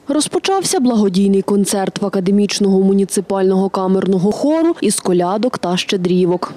Розпочався благодійний концерт в Академічного муніципального камерного хору із колядок та щедрівок.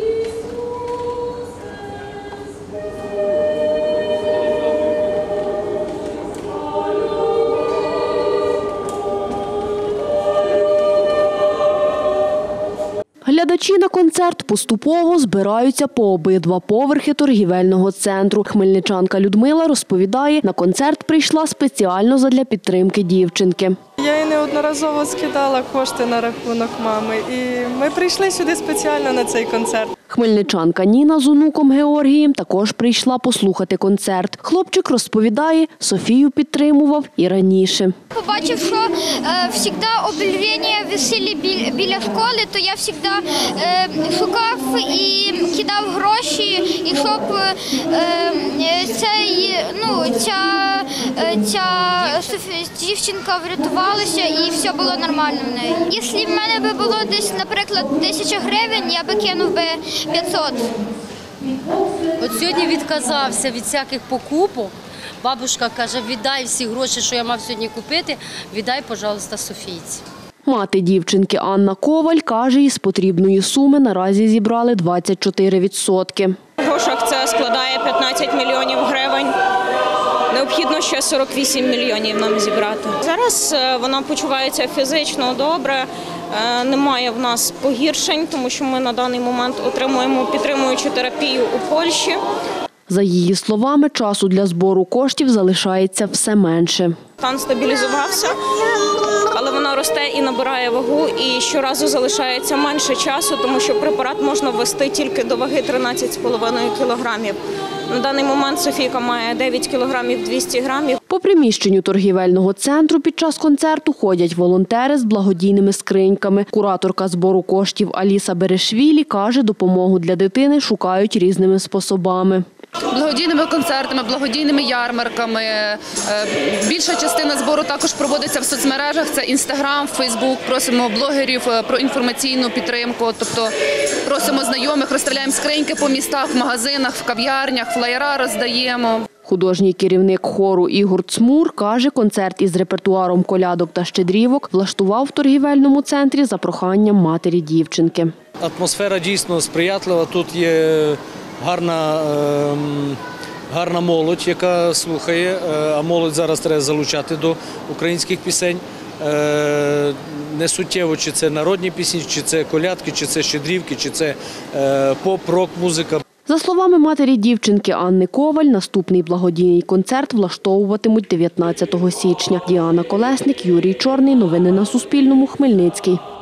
Глядачі на концерт поступово збираються по обидва поверхи торгівельного центру. Хмельничанка Людмила розповідає, на концерт прийшла спеціально задля підтримки дівчинки. Я їй неодноразово скидала кошти на рахунок мами, і ми прийшли сюди спеціально на цей концерт. Хмельничанка Ніна з онуком Георгієм також прийшла послухати концерт. Хлопчик розповідає, Софію підтримував і раніше. Побачив, що завжди об'явлення висіли біля школи, то я завжди шукав і кидав гроші, і щоб ця дівчинка врятувалася і все було нормально в неї. Якщо в мене було десь, наприклад, 1000 гривень, я би кинув 500. От сьогодні відказався від всяких покупок. Бабушка каже, віддай всі гроші, що я мав сьогодні купити, віддай, пожалуйста, Софійці. Мати дівчинки Анна Коваль каже, із потрібної суми наразі зібрали 24%. В грошах це складає 15 мільйонів гривень. Необхідно ще 48 мільйонів нам зібрати. Зараз вона почувається фізично добре, немає в нас погіршень, тому що ми на даний момент отримуємо підтримуючу терапію у Польщі. За її словами, часу для збору коштів залишається все менше. Стан стабілізувався, але вона росте і набирає вагу, і щоразу залишається менше часу, тому що препарат можна ввести тільки до ваги 13,5 кілограмів. На даний момент Софійка має 9 кілограмів 200 грамів. По приміщенню торгівельного центру під час концерту ходять волонтери з благодійними скриньками. Кураторка збору коштів Аліса Берешвілі каже, допомогу для дитини шукають різними способами. Благодійними концертами, благодійними ярмарками. Більша частина збору також проводиться в соцмережах. Це Інстаграм, Фейсбук. Просимо блогерів про інформаційну підтримку. Тобто просимо знайомих, розставляємо скриньки по містах, в магазинах, в кав'ярнях, флаєра роздаємо. Художній керівник хору Ігор Цмур каже, концерт із репертуаром колядок та щедрівок влаштував в торгівельному центрі за проханням матері дівчинки. Атмосфера дійсно сприятлива. Тут є гарна молодь, яка слухає, а молодь зараз треба залучати до українських пісень. Не суттєво, чи це народні пісні, чи це колядки, чи це щедрівки, чи це поп, рок-музика. За словами матері дівчинки Анни Коваль, наступний благодійний концерт влаштовуватимуть 19 січня. Діана Колесник, Юрій Чорний. Новини на Суспільному. Хмельницький.